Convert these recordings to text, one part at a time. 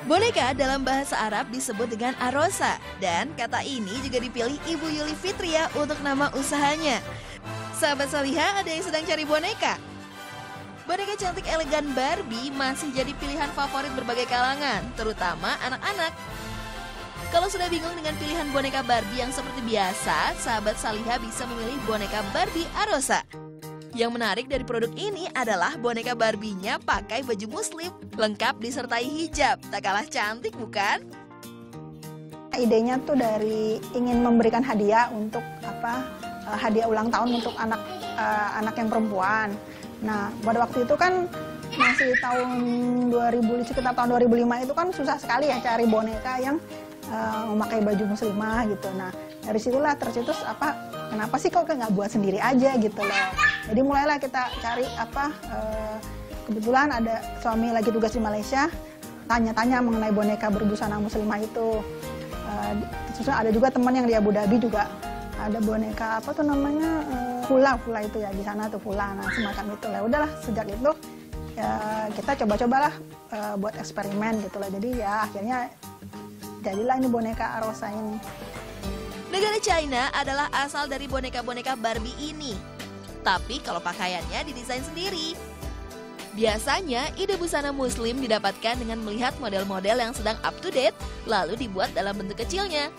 Boneka dalam bahasa Arab disebut dengan arosa, dan kata ini juga dipilih Ibu Yuli Fitria untuk nama usahanya. Sahabat Saliha, ada yang sedang cari boneka? Boneka cantik elegan Barbie masih jadi pilihan favorit berbagai kalangan, terutama anak-anak. Kalau sudah bingung dengan pilihan boneka Barbie yang seperti biasa, sahabat Saliha bisa memilih boneka Barbie Arosa. Yang menarik dari produk ini adalah boneka Barbie-nya pakai baju muslim, lengkap disertai hijab. Tak kalah cantik, bukan? Idenya tuh dari ingin memberikan hadiah untuk hadiah ulang tahun untuk anak yang perempuan. Nah, pada waktu itu kan masih tahun 2000, sekitar tahun 2005 itu kan susah sekali ya cari boneka yang memakai baju muslimah gitu. Nah, dari situlah tercetus kenapa sih kok nggak buat sendiri aja gitu loh. Jadi mulailah kita cari kebetulan ada suami lagi tugas di Malaysia, tanya-tanya mengenai boneka berbusana muslimah itu. Terus ada juga teman yang di Abu Dhabi juga ada boneka Fula itu ya, di sana tuh Fula, nah semacam itu lah. Udahlah sejak itu ya, kita coba-cobalah buat eksperimen gitu lah. Jadi ya akhirnya jadilah ini boneka Arosa ini. Negara China adalah asal dari boneka-boneka Barbie ini. Tapi kalau pakaiannya didesain sendiri. Biasanya ide busana muslim didapatkan dengan melihat model-model yang sedang up to date, lalu dibuat dalam bentuk kecilnya.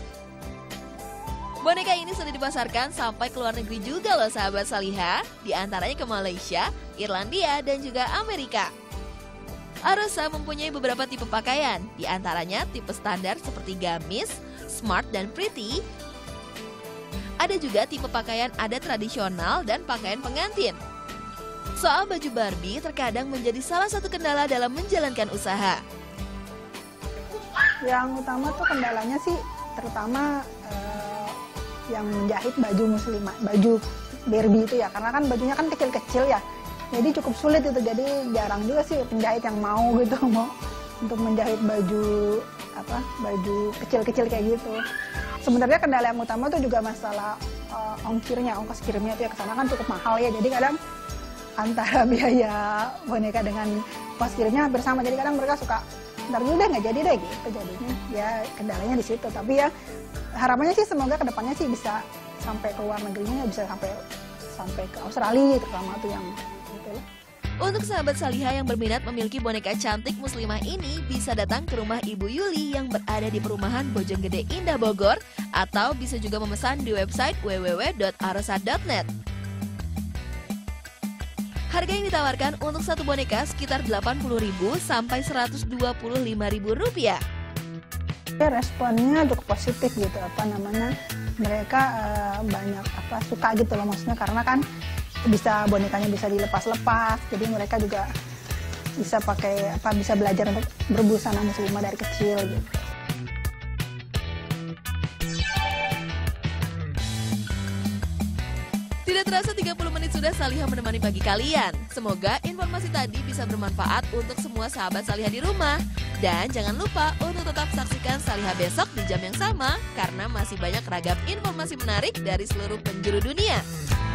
Boneka ini sudah dipasarkan sampai ke luar negeri juga loh sahabat Saliha, di antaranya ke Malaysia, Irlandia, dan juga Amerika. Arosa mempunyai beberapa tipe pakaian, di antaranya tipe standar seperti gamis, smart, dan pretty. Ada juga tipe pakaian adat tradisional dan pakaian pengantin. Soal baju Barbie terkadang menjadi salah satu kendala dalam menjalankan usaha. Yang utama tuh kendalanya sih terutama yang menjahit baju muslimah, baju Barbie itu ya, karena kan bajunya kan kecil-kecil ya, jadi cukup sulit itu. Jadi jarang juga sih penjahit yang mau untuk menjahit baju kecil-kecil kayak gitu. Sebenarnya kendala yang utama tuh juga masalah ongkos kirimnya itu ya, ke sana kan cukup mahal ya. Jadi kadang antara biaya boneka dengan ongkos kirimnya hampir sama. Jadi kadang mereka suka ntar dulu deh, nggak jadi deh gitu jadinya. Ya kendalanya di situ. Tapi ya harapannya sih semoga kedepannya sih bisa sampai ke luar negerinya, bisa sampai ke Australia terutama tuh yang gitu. Untuk sahabat Saliha yang berminat memiliki boneka cantik muslimah ini, bisa datang ke rumah Ibu Yuli yang berada di perumahan Bojonggede Indah Bogor, atau bisa juga memesan di website www.arosa.net. Harga yang ditawarkan untuk satu boneka sekitar Rp80.000 sampai Rp125.000. Responnya cukup positif gitu, mereka banyak suka gitu loh, maksudnya karena kan bonekanya bisa dilepas-lepas, jadi mereka juga bisa bisa belajar untuk berbusana muslimah dari kecil gitu. Tidak terasa 30 menit sudah Saliha menemani pagi kalian. Semoga informasi tadi bisa bermanfaat untuk semua sahabat Saliha di rumah. Dan jangan lupa untuk tetap saksikan Saliha besok di jam yang sama, karena masih banyak ragam informasi menarik dari seluruh penjuru dunia.